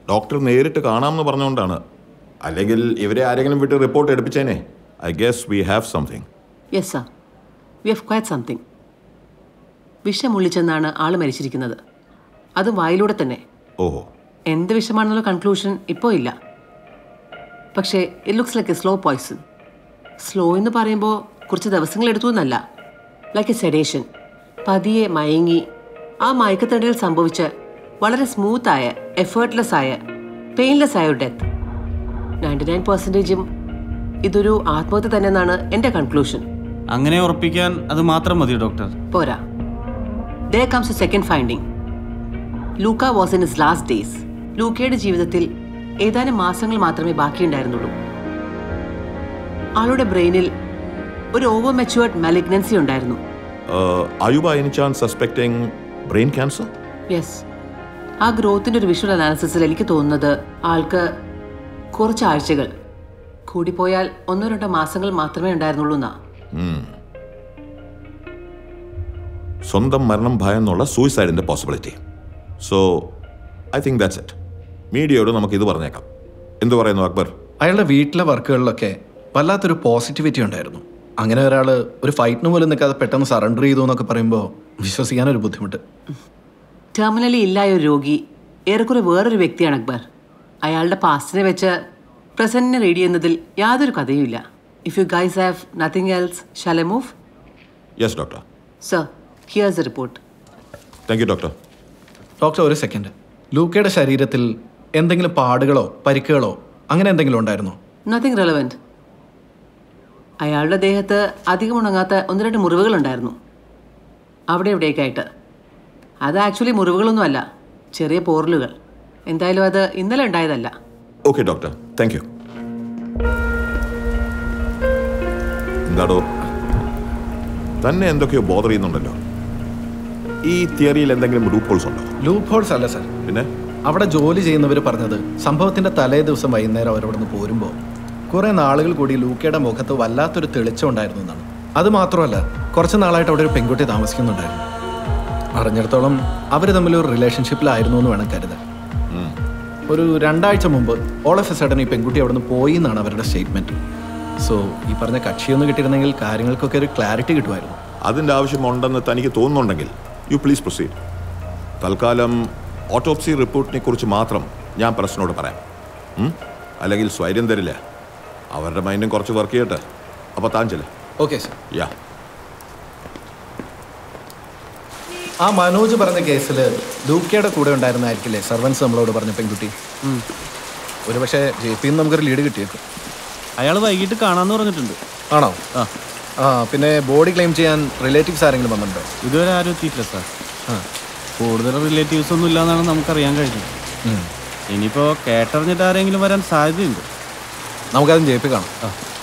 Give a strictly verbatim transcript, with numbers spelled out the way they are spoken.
Doctor നേരിട്ട് കാണാമെന്ന് പറഞ്ഞുകൊണ്ടാണ്. അല്ലെങ്കിൽ ഇവരെ ആരെങ്കിലും വിട്ട് റിപ്പോർട്ട് എടുപ്പിച്ചേനെ. I guess we have something. Yes sir, we have quite something. വിഷമുള്ളിച്ചെന്നാണ് ആൾ മരിച്ചിരിക്കുന്നത്, അതും വായിലൂടെ തന്നെ. ഓഹോ. എന്ത് വിഷമാണെന്നുള്ള കൺക്ലൂഷൻ ഇപ്പോൾ ഇല്ല. പക്ഷേ it looks like a slow poison. Slow എന്ന് പറയുമ്പോൾ കുറച്ച് ദിവസങ്ങൾ എടുത്തു എന്നല്ല, ലൈക്ക് എ സെഡേഷൻ. പതിയെ മയങ്ങി ആ മയക്കത്തടിയിൽ സംഭവിച്ച വളരെ സ്മൂത്തായ, എഫേർട്ട്ലെസ് ആയ, പെയിൻലെസ് ആയ ഒരു ഡെത്ത്. നയൻറ്റി നയൻ പെർസെൻറ്റേജും ഇതൊരു ആത്മഹത്യ തന്നെ എന്നാണ് എൻ്റെ കൺക്ലൂഷൻ. അങ്ങനെ ഉറപ്പിക്കാൻ അത് മാത്രം മതി ഡോക്ടർ? പോരാ. There comes a second finding. Luca was in his last days. ലൂക്കയുടെ ജീവിതത്തിൽ ഏതാനും മാസങ്ങൾ മാത്രമേ ബാക്കിയുണ്ടായിരുന്നുള്ളൂ. ആളുടെ ബ്രെയിനിൽ ഒരു ഓവർ മെച്യൂർഡ് മാലിഗ്നൻസി ഉണ്ടായിരുന്നു. Are you by any chance suspecting brain cancer? Yes. ആ ഗ്രോത്തിന്റെ ഒരു വിഷ്വൽ അനാലിസിസിൽ എനിക്ക് തോന്നുന്നത് ആൾക്ക് കുറച്ച് ആഴ്ചകൾ, കൂടിപ്പോയാൽ ഒന്നോ രണ്ടോ മാസങ്ങൾ മാത്രമേ ഉണ്ടായിരുന്നുള്ളൂ എന്നാ. സ്വന്തം മരണം ഭയം എന്നുള്ള സൂയിസൈഡിന്റെ possibility. So I think that's it. മീഡിയയോട് നമുക്ക് ഇത് പറഞ്ഞേക്കാം. എന്തു പറയുന്നു അക്ബർ? അയാളുടെ വീട്ടിലെ വർക്കുകളിലൊക്കെ വല്ലാത്തൊരു പോസിറ്റിവിറ്റി ഉണ്ടായിരുന്നു. അങ്ങനെ ഒരാൾ ഒരു ഫൈറ്റിന് പോലും നിൽക്കാതെ പെട്ടെന്ന് സറണ്ടർ ചെയ്തു എന്നൊക്കെ പറയുമ്പോൾ വിശ്വസിക്കാനൊരു ബുദ്ധിമുട്ട്. ടെർമിനലി ഇല്ലായ ഒരു രോഗി ഏറെക്കുറെ വേറൊരു വ്യക്തിയാണ് അക്ബർ. അയാളുടെ പാസ്റ്റിനെ വെച്ച് പ്രസന്റിനെ റീഡ് ചെയ്യുന്നതിൽ യാതൊരു കഥയുമില്ല. If you guys have nothing else, shall I move? Yes doctor. Sir, here's the report. Thank you doctor. Doctor ഒരു സെക്കൻഡ്. ലൂക്കയുടെ ശരീരത്തിൽ എന്തെങ്കിലും പാടുകളോ പരിക്കുകളോ അങ്ങനെ എന്തെങ്കിലും ഉണ്ടായിരുന്നോ? Nothing relevant. അയാളുടെ ദേഹത്ത് അധികം ഉണങ്ങാത്ത ഒന്ന് രണ്ട് മുറിവുകളുണ്ടായിരുന്നു, അവിടെ എവിടെയൊക്കെയായിട്ട്. അത് ആക്ച്വലി മുറിവുകളൊന്നും അല്ല, ചെറിയ പോറലുകൾ. എന്തായാലും അത് ഇന്നലെ ഉണ്ടായതല്ല. Okay doctor, thank you. എന്താടോ, തന്നെ എന്തൊക്കെയോ ബോധർ ചെയ്യുന്നുണ്ടല്ലോ. ഈ തിയറിയിൽ എന്തെങ്കിലും ലൂപ്പ് ഹോൾസ് ഉണ്ടോ? ലൂപ്പ് ഹോൾസ് അല്ല സർ. പിന്നെ അവിടെ ജോലി ചെയ്യുന്നവർ പറഞ്ഞത് സംഭവത്തിന്റെ തലേ ദിവസം വൈകുന്നേരം അവരവിടെ നിന്ന് പോരുമ്പോൾ കുറെ നാളുകൾ കൂടി ലൂക്കയുടെ മുഖത്ത് വല്ലാത്തൊരു തെളിച്ചം ഉണ്ടായിരുന്നു എന്നാണ്. അത് മാത്രമല്ല, കുറച്ച് നാളായിട്ട് അവിടെ ഒരു പെൺകുട്ടി താമസിക്കുന്നുണ്ടായിരുന്നു. അറിഞ്ഞിടത്തോളം അവർ തമ്മിൽ ഒരു റിലേഷൻഷിപ്പിലായിരുന്നു എന്ന് വേണം കരുതാൻ. ഒരു രണ്ടാഴ്ച മുമ്പ് ഓൾ ഓഫ് എ സഡൻ ഈ പെൺകുട്ടി അവിടെ നിന്ന് പോയി എന്നാണ് അവരുടെ സ്റ്റേറ്റ്മെന്റ്. സോ ഈ പറഞ്ഞ കക്ഷിയൊന്നും കിട്ടിയിരുന്നെങ്കിൽ കാര്യങ്ങൾക്കൊക്കെ ഒരു ക്ലാരിറ്റി കിട്ടുമായിരുന്നു. അതിൻ്റെ ആവശ്യമുണ്ടെന്ന് തനിക്ക് തോന്നുന്നുണ്ടെങ്കിൽ യു പ്ലീസ് പ്രൊസീഡ്. തൽക്കാലം ഓട്ടോപ്സി റിപ്പോർട്ടിനെ കുറിച്ച് മാത്രം ഞാൻ പ്രശ്നോട് പറയാം. അല്ലെങ്കിൽ സ്വൈര്യം തരില്ല. അവരുടെ മൈൻഡും കുറച്ച് വർക്ക് ചെയ്യട്ടെ. അപ്പോൾ താൻ ചെല്ലേ. Okay sir. യാ. ആ മനോജ് പറഞ്ഞ കേസിൽ ലൂക്കയുടെ കൂടെ ഉണ്ടായിരുന്നായിരിക്കില്ലേ സർവൻസ് നമ്മളോട് പറഞ്ഞ പെൺകുട്ടി? ഒരു പക്ഷേ ജെ പിന്ന് നമുക്കൊരു ലീഡ് കിട്ടിയേക്കും. അയാൾ വൈകിട്ട് കാണാമെന്ന് പറഞ്ഞിട്ടുണ്ട്. ആണോ? ആ ആ പിന്നെ ബോഡി ക്ലെയിം ചെയ്യാൻ റിലേറ്റീവ്സ് ആരെങ്കിലും വന്നിട്ടുണ്ടോ? ഇതുവരെ ആരും എത്തിയിട്ടില്ല സാർ. ആ കൂടുതൽ റിലേറ്റീവ്സ് ഒന്നും ഇല്ലാന്നാണ് നമുക്കറിയാൻ കഴിഞ്ഞത്. ഇനിയിപ്പോൾ കേട്ടറിഞ്ഞിട്ട് ആരെങ്കിലും വരാൻ സാധ്യതയുണ്ട്. നമുക്കതും ജെ പി കാണാം. ആ